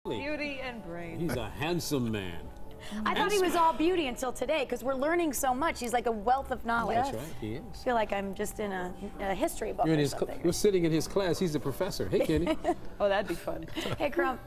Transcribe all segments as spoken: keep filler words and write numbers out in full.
Beauty and brains. He's a handsome man. I thought he was all beauty until today, because we're learning so much. He's like a wealth of knowledge. That's right, he is. I feel like I'm just in a, a history book You're, in or his something. you're sitting in his class. He's a professor. Hey, Kenny. Oh, that'd be fun. Hey, Crump.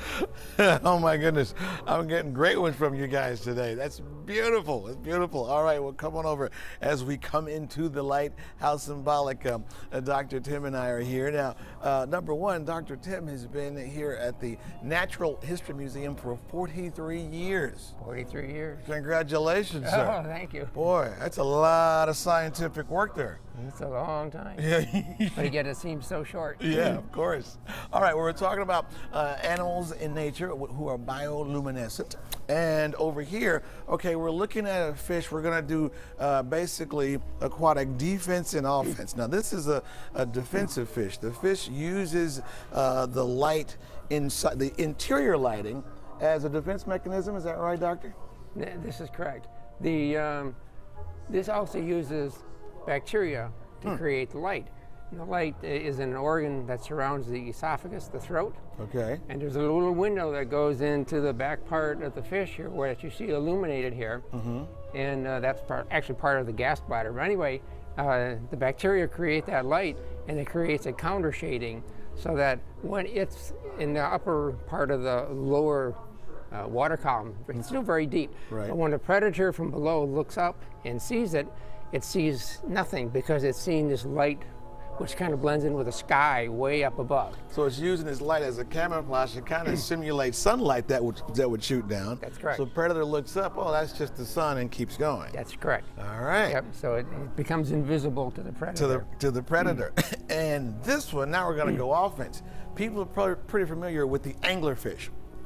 Oh my goodness, I'm getting great ones from you guys today. That's beautiful. It's beautiful. All right, well, come on over as we come into the light. How symbolic. Um, uh, Doctor Tim and I are here now. Uh, number one, Doctor Tim has been here at the Natural History Museum for forty-three years. forty-three years. Congratulations, sir. Oh, thank you. Boy, that's a lot of scientific work there. It's a long time. Yeah. But yet it seems so short. Yeah, of course. All right, well, we're talking about uh, animals in nature who are bioluminescent. And over here, okay, we're looking at a fish. We're going to do uh, basically aquatic defense and offense. Now, this is a, a defensive fish. The fish uses uh, the light inside, the interior lighting, as a defense mechanism. Is that right, Doctor? This is correct. The um, this also uses bacteria to hmm. create the light. And the light is an organ that surrounds the esophagus, the throat. Okay. And there's a little window that goes into the back part of the fish here, where you see illuminated here. Mm-hmm. And uh, that's part, actually part of the gas bladder. But anyway, uh, the bacteria create that light, and it creates a counter shading, so that when it's in the upper part of the lower uh, water column, it's still very deep. Right. But when the predator from below looks up and sees it, it sees nothing, because it's seeing this light which kind of blends in with the sky way up above. So it's using this light as a camouflage to kind of simulate sunlight that would that would shoot down. That's correct. So predator looks up, oh, that's just the sun, and keeps going. That's correct. All right. Yep. So it, it becomes invisible to the predator. To the to the predator. And this one, now we're going to go offense. People are probably pretty familiar with the anglerfish.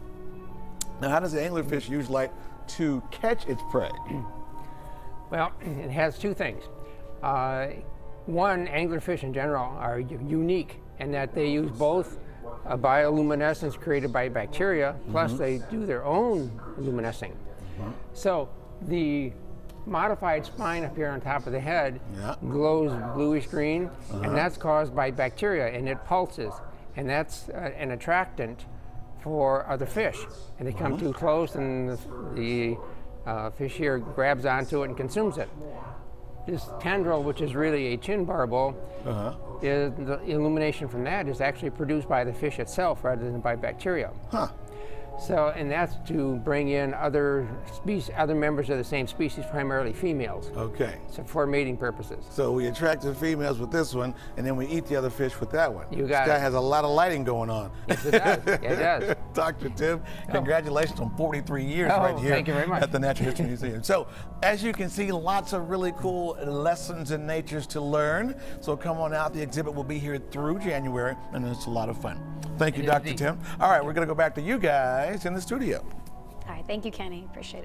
Now, how does the anglerfish use light to catch its prey? Well, it has two things. Uh, One, anglerfish in general are unique in that they use both uh, bioluminescence created by bacteria, plus mm-hmm. they do their own luminescing. Mm-hmm. So the modified spine up here on top of the head yeah. glows bluish green, uh-huh. and that's caused by bacteria, and it pulses, and that's uh, an attractant for other fish. And they come uh-huh. too close, and the, the uh, fish here grabs onto it and consumes it. This tendril, which is really a chin barbel, uh-huh. is the illumination from that is actually produced by the fish itself rather than by bacteria. Huh. So, and that's to bring in other species, other members of the same species, primarily females. Okay. So for mating purposes. So we attract the females with this one, and then we eat the other fish with that one. You got this guy it. has a lot of lighting going on. Yes, it does. Yeah, it does. Doctor Tim, congratulations on forty-three years oh, right here thank you very much. at the Natural History Museum. So, as you can see, lots of really cool lessons in nature to learn. So come on out. The exhibit will be here through January, and it's a lot of fun. Thank you, Doctor Tim. All right, we're going to go back to you guys in the studio. All right, thank you, Kenny. Appreciate it.